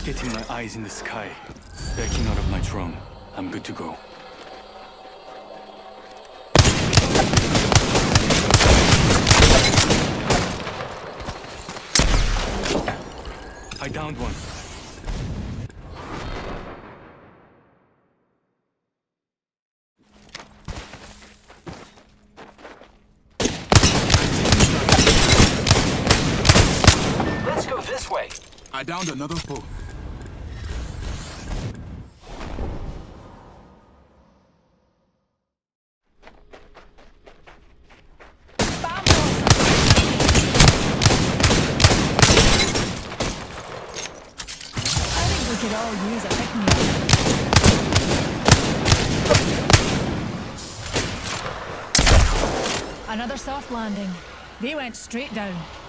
Getting my eyes in the sky. Backing out of my drone. I'm good to go. I downed one. Let's go this way. I downed another foe. We could all use a pick-me-up. Another soft landing. They went straight down.